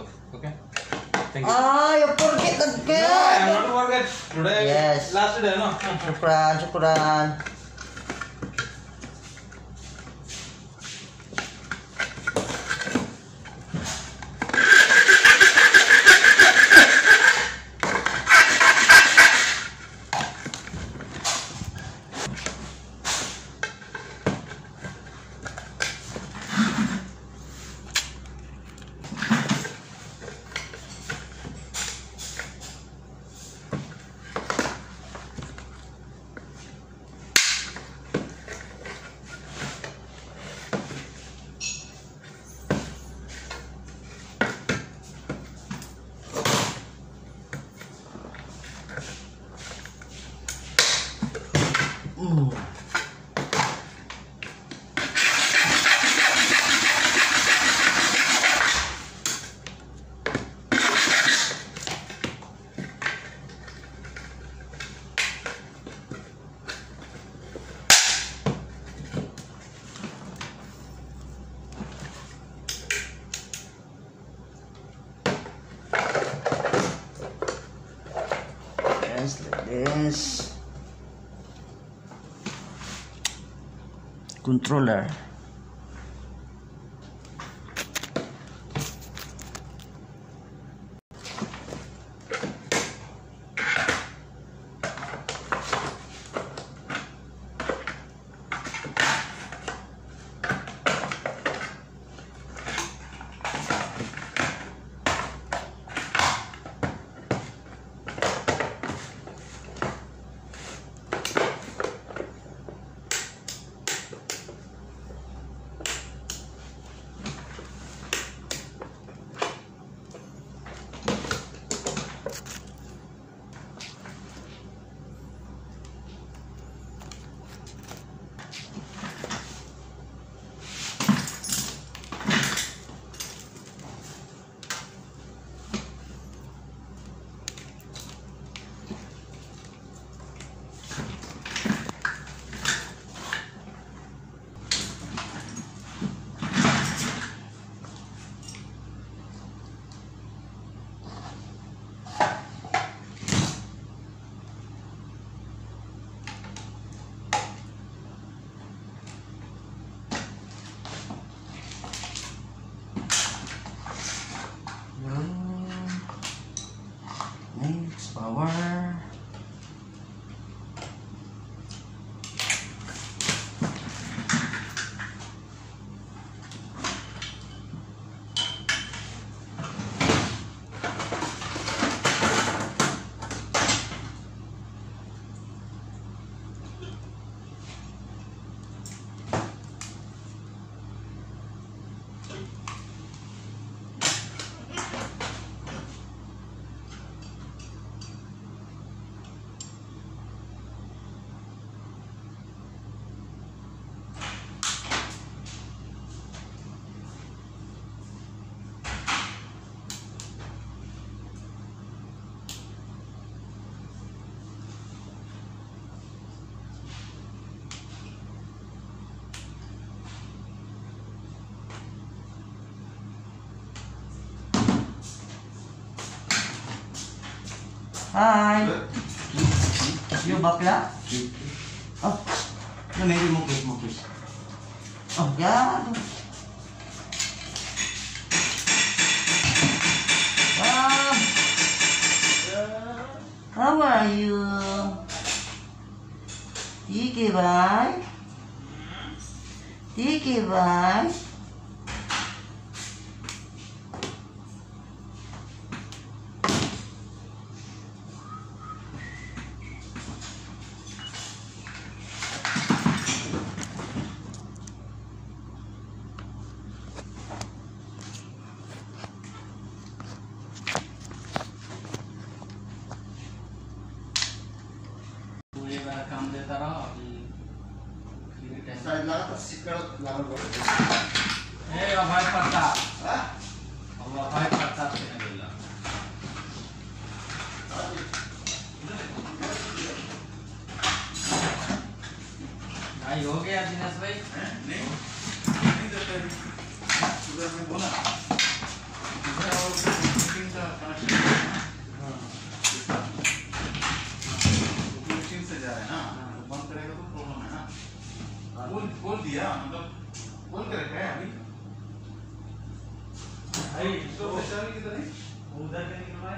off. Okay. Thank you. You forget again. No, I am not forget. Today Yes. last day, no? Syukran. Like this. Controller. Power. Hi. You bakla? Oh, no, maybe mo kiss. Oh, yeah. How are you? Tiki bye. Tiki bye. काम देता रहा side लगा तो सिक्कर लागल बड़ ए भाई पत्ता अब भाई पत्ता से नहीं बोला भाई हो गया दिनेश भाई नहीं देते सुबह में बोला का कनेक्शन है ना, वो मशीन से जा रहा है ना, बंद करेगा तो प्रॉब्लम है ना। बोल दिया मतलब बोल के रखा है अभी। तो चाबी किधर है? उधर के निकलवाए।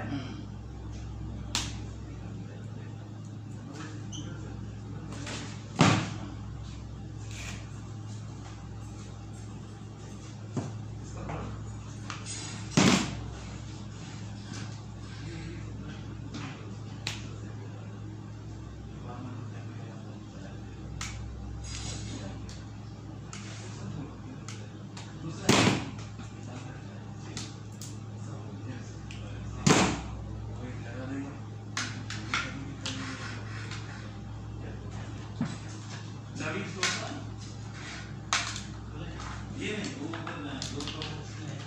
ये नहीं वो करना है, दो तो उसमें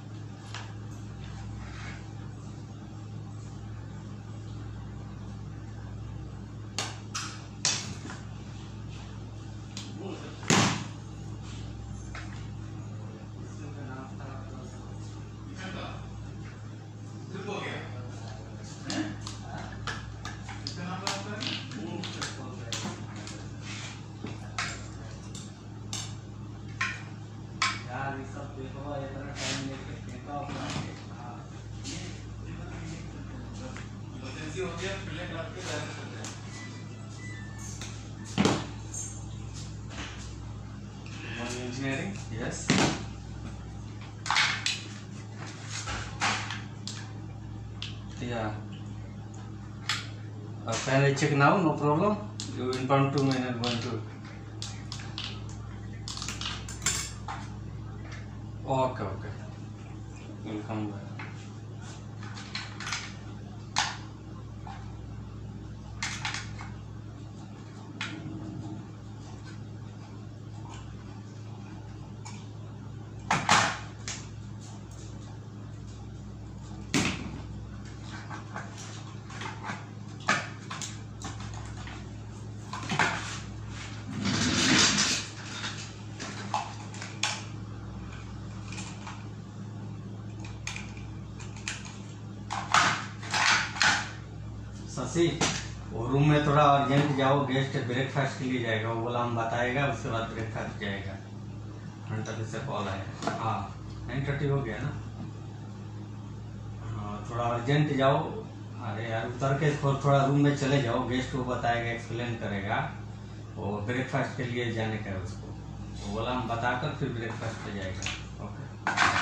बोल सकते हैं। इसका नाम था इसका ट्रिप हो गया हैं? इसका नाम क्या होता है? वो ट्रिप हो गया। यार ये सब देखो इतना टाइम लेके फेंका अपना। हाँ ये इमरजेंसी हो गया पहले क्लास के डायरेक्ट करते हैं। Engineering, yes. Yeah. Can I check now? No problem. You inform to me and I'm going to. Okay, okay. We'll come back. Shashi, वो रूम में थोड़ा अर्जेंट जाओ, गेस्ट ब्रेकफास्ट के लिए जाएगा, वो बोला हम बताएगा, उसके बाद ब्रेकफास्ट जाएगा। 9:30 से कॉल आएगा। हाँ 9:30 हो गया ना। हाँ थोड़ा अर्जेंट जाओ। अरे यार उतर के थोड़ा रूम में चले जाओ, गेस्ट वो बताएगा, एक्सप्लेन करेगा, वो ब्रेकफास्ट के लिए जाने का है उसको। वो बोला हम बताकर फिर ब्रेकफास्ट पे जाएगा। Okay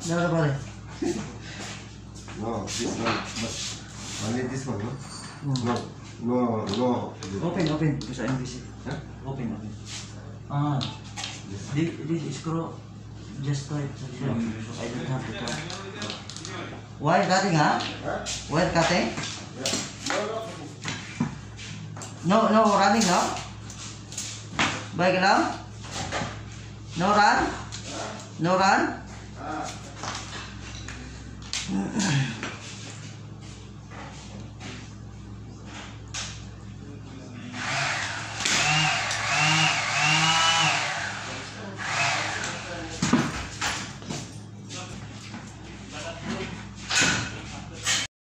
Jangan pare. No, this one. But only this one, no? Hmm. No. Open. Bisa English. Huh? Open. Ah, this screw just tight. So I don't have to cut. Wire cutting, huh? Wire cutting? No running, no? Baik lang? No run? No run?